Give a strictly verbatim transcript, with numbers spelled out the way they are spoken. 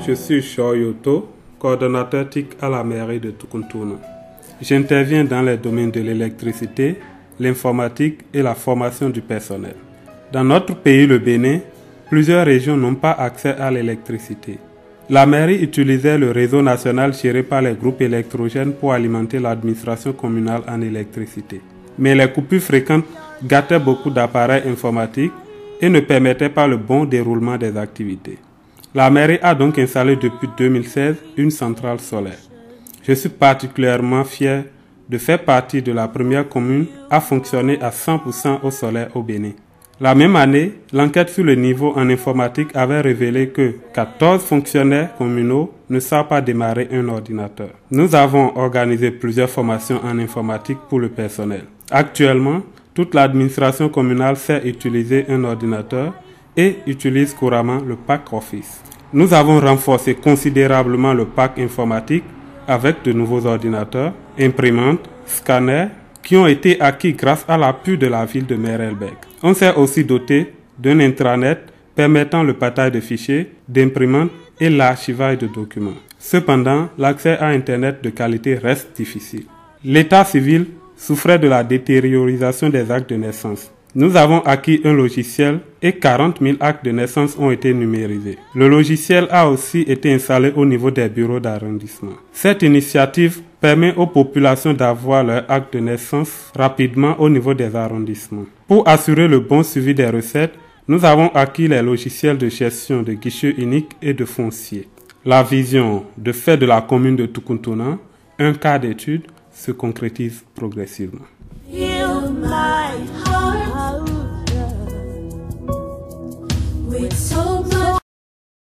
je suis Shoyoto, coordonnateur T I C à la mairie de Tukuntuna. J'interviens dans les domaines de l'électricité, l'informatique et la formation du personnel. Dans notre pays, le Bénin, plusieurs régions n'ont pas accès à l'électricité. La mairie utilisait le réseau national géré par les groupes électrogènes pour alimenter l'administration communale en électricité. Mais les coupures fréquentes gâtaient beaucoup d'appareils informatiques et ne permettaient pas le bon déroulement des activités. La mairie a donc installé depuis deux mille seize une centrale solaire. Je suis particulièrement fier de faire partie de la première commune à fonctionner à cent pour cent au solaire au Bénin. La même année, l'enquête sur le niveau en informatique avait révélé que quatorze fonctionnaires communaux ne savent pas démarrer un ordinateur. Nous avons organisé plusieurs formations en informatique pour le personnel. Actuellement, toute l'administration communale sait utiliser un ordinateur et utilise couramment le pack Office. Nous avons renforcé considérablement le pack informatique avec de nouveaux ordinateurs, imprimantes, scanners, qui ont été acquis grâce à l'appui de la ville de Merelbeke. On s'est aussi doté d'un intranet permettant le partage de fichiers, d'imprimantes et l'archivage de documents. Cependant, l'accès à Internet de qualité reste difficile. L'état civil souffrait de la détériorisation des actes de naissance. Nous avons acquis un logiciel et quarante mille actes de naissance ont été numérisés. Le logiciel a aussi été installé au niveau des bureaux d'arrondissement. Cette initiative permet aux populations d'avoir leur acte de naissance rapidement au niveau des arrondissements. Pour assurer le bon suivi des recettes, nous avons acquis les logiciels de gestion de guichets uniques et de foncier. La vision de faire de la commune de Tukuntuna un cas d'étude se concrétise progressivement. Heal my heart with so much